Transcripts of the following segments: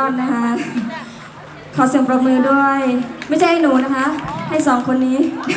อดนะคะขอเสียงปรบมือด้วยไม่ใช่ให้หนูนะคะให้สองคนนี้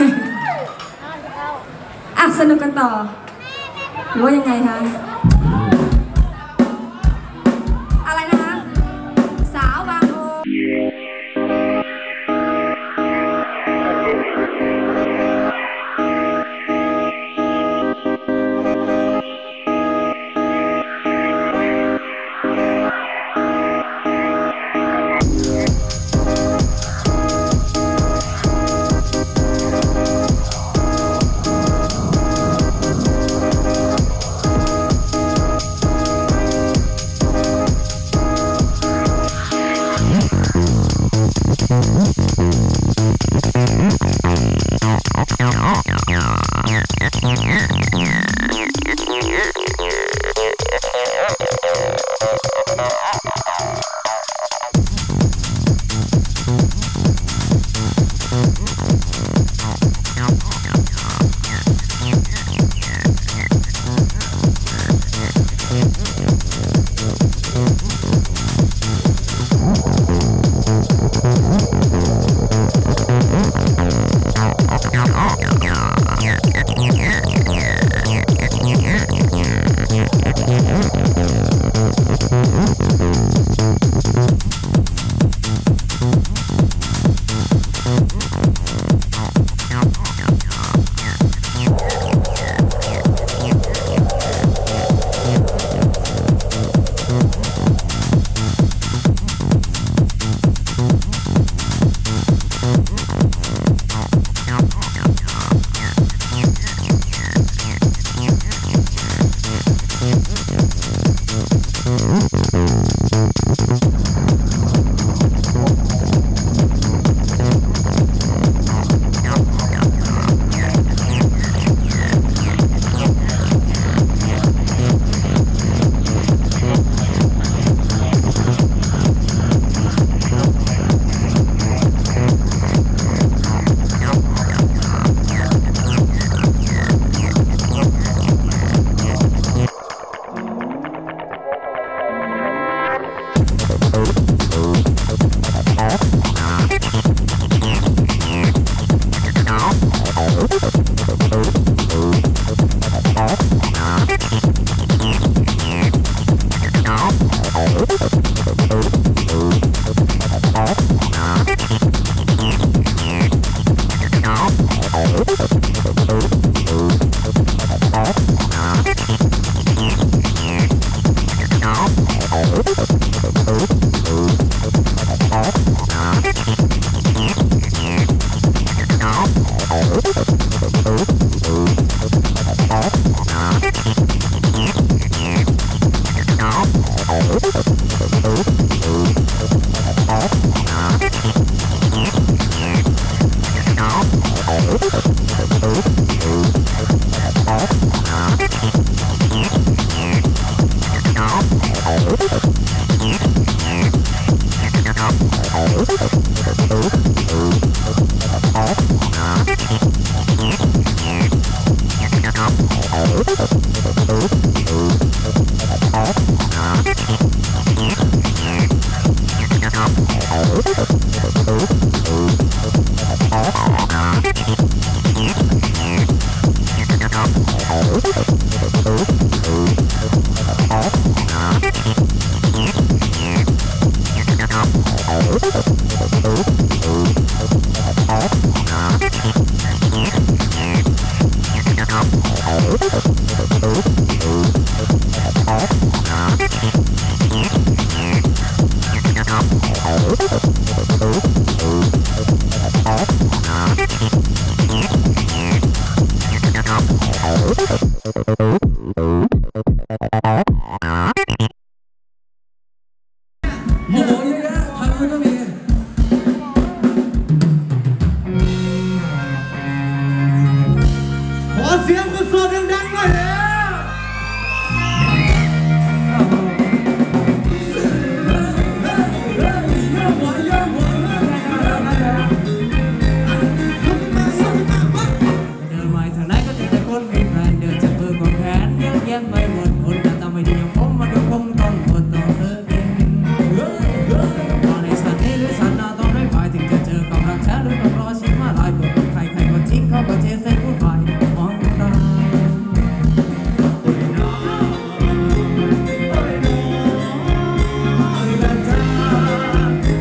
อ่ะสนุกกันต่อหรือว่ายังไงคะอะไรนะคะสาวบางโพ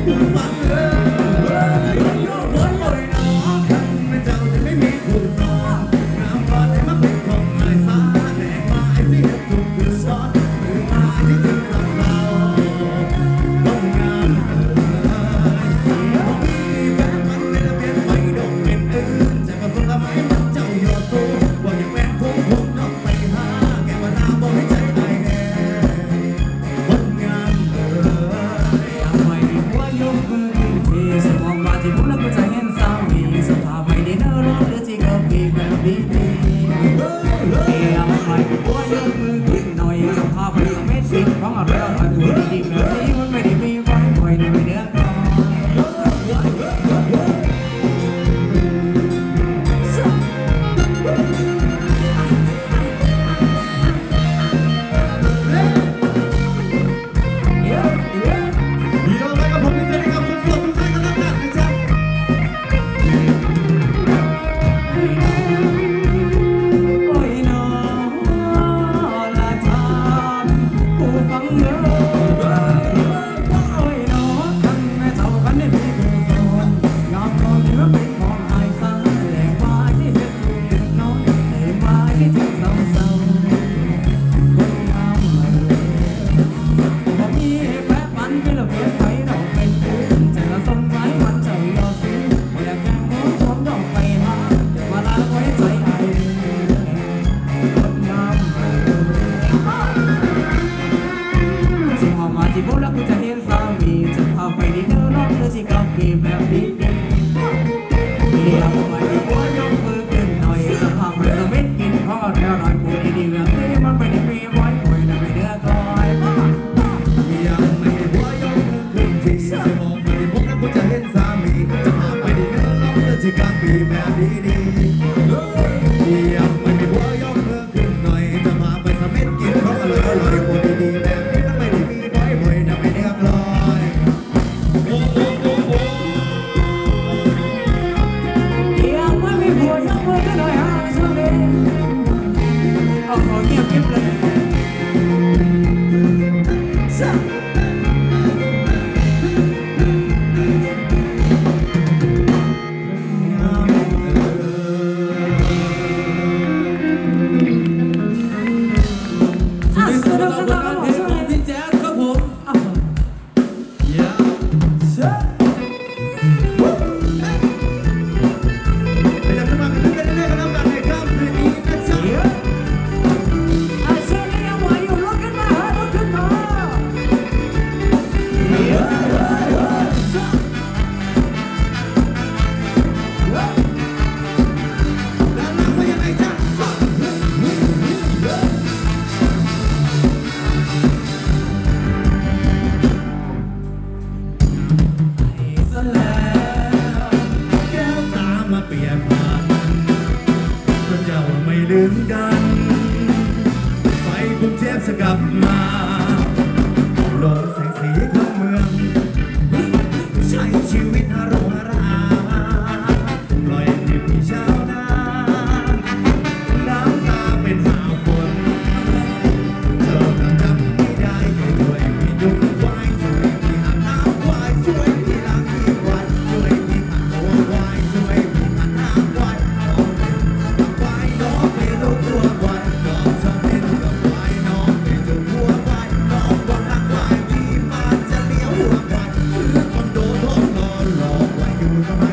Thank you.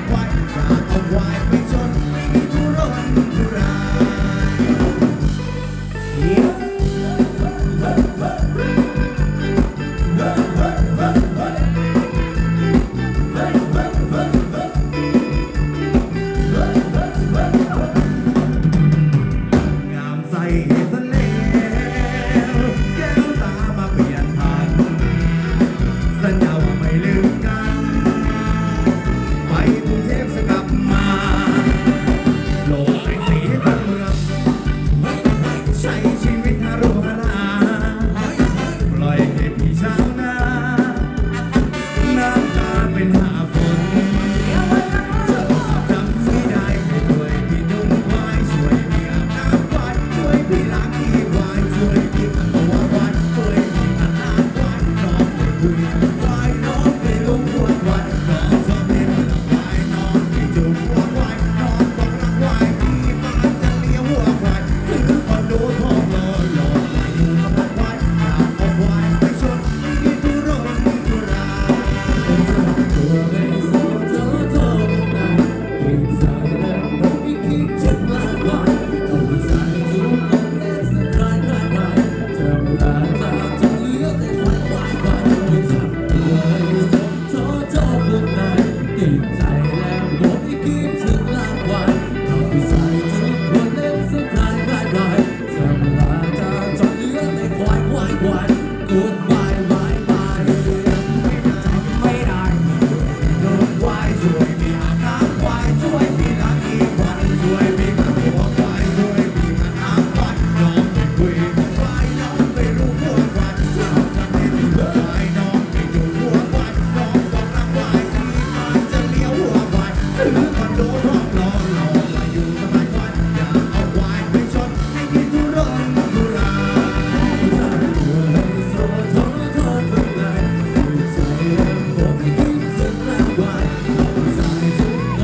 ายน้องชอบเลี้ยงวัวควายน้องไม่จุกวัวควายน้องต้องรักควายพี่มาจะเลี้ยงวัวควายถึงคอนโดทองหล่อหล่อมาอยู่กับรักควายอยากเอาควายไปชนมีทุรนทุรายตัวไม่สนเธอเธอคนไหนกินใจแล้วเราไม่คิดถึงรักควายเอาไปใส่ถุงนมเล่นสกายง่ายง่ายเธอเวลาจะเหลือแต่ควายควายควายไม่ทำตัวไม่สนเธอเธอคนไหนกินใจแล้วเราไม่คิดถึงรักควายเอาไปใส่ถุงนมเล่นสกายง่ายง่ายเธอเวลาจะเหลือแต่ควายควายควาย Goodbye bye bye ทำไม่ได้โดนควายช่วยมีอาน้ำควายช่วยมีน้ำอีกควายช่วยมีน้ำหัวควายช่วยมีน้ำควายน้องไม่คุยกับควายน้องไม่รู้หัวควายสาวจะไม่รู้ควายน้องไม่อยู่หัวควายน้องต้องรักควายที่มันจะเลี้ยวหัวควายถึงคอนโดทองหล่อหล่อมาอยู่กับนายควายอยากเอาควายไปชนให้กินทุรนทุรายตัวให้โซ่โทษโทษคนไหนใจเอ็มบอกให้คิดถึงรักควายเอาไปใส่ถุงน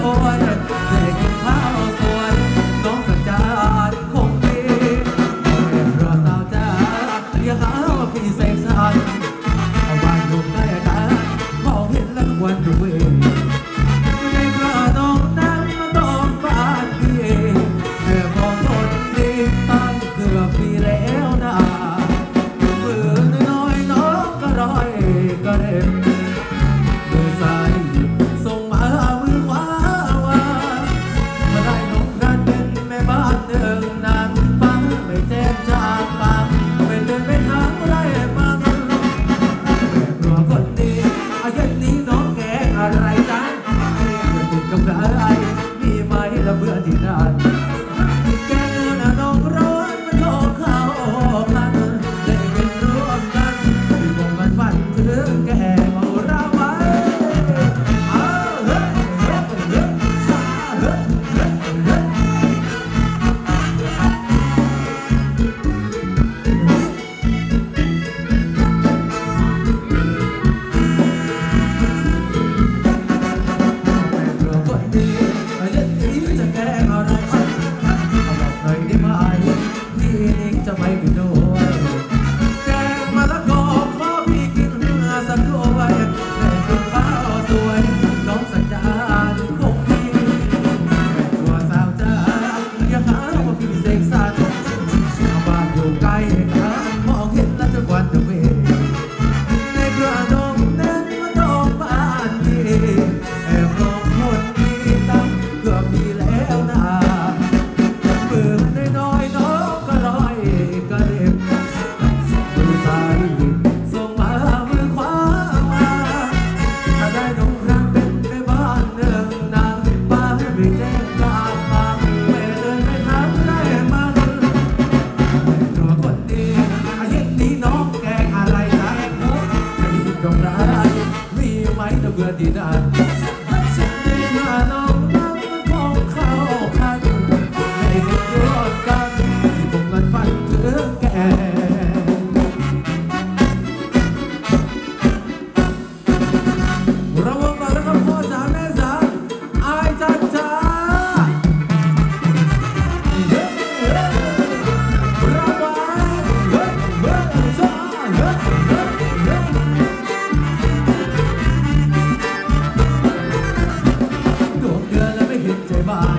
วยได้กินข้าวสวยน้องสัจจานคงดีรอสาวจ้าเรียกหาว่าพี่เสกสรรเอาบ้านอยู่ใกล้กันมองเห็นแล้ววันดูเองในกระนองนั้นมาต้องบ้านพี่แค่มองคนดีตั้งเกือบปีแล้วนะมือน้อยน้องก็ร้อยก็เด็บมือซ้ายส่งมามือขวาว่ามาได้น้องนั้นเป็นแม่บ้านหนึ่งนางฟังไม่แจ้งจากปากไม่เดินไปทางไรมากันกลัวคนดีอาเย็นนี้น้องแกอะไรจ๊ะติดกับใครมีไหมละเบื่อที่นานแกเงินน้องร้อนมันโลกเขาพันได้เป็นร่วมกันที่คงมันฝันถึงแกเมาเราไว้เฮ้ยซาเฮ้ยคนดีเย็นนี้จะแก้อะไรฉันเอาบอกหน่อยได้ไหมพี่นิ่งจะไม่ไปด้วยแกงมะละกอขอพี่กินสักถ้วยได้กินข้าวสวยน้องสัจจานคงดีตัวสาวจ้าอย่าหาว่าพี่เสกสรรเอาบ้านอยู่ใกล้กันมองเห็นแล้วจะวันจะเวในกระดงนั้นมาต้องบ้านพี่แอบมองคนดีตั้งเกือบปีแล้วนะมือน้อยน้องก็ร้อยก็เด็บมือซ้ายส่งมามือขวามาถ้าได้น้องรักเป็นแม่บ้านหนึ่งนางบ้านไม่แจ้งกลางปากไม่เดินไม่ทางได้มาตัวคนดีอาเย็นนี้น้องแกงอะไรจ๊ะจะมีกำไรมีไหมถ้าเบื่อดีนานในกระนองน้ำมันคงเข้าพันให้เห็นรวมกันที่ผมนั้นฝันถึงแกระวังหน่อยนะครับพ่อจ๋าแม่จ๋าอายจันจ้าระวังจ้าดวงเดือนแล้วไม่เห็นใจบ้าง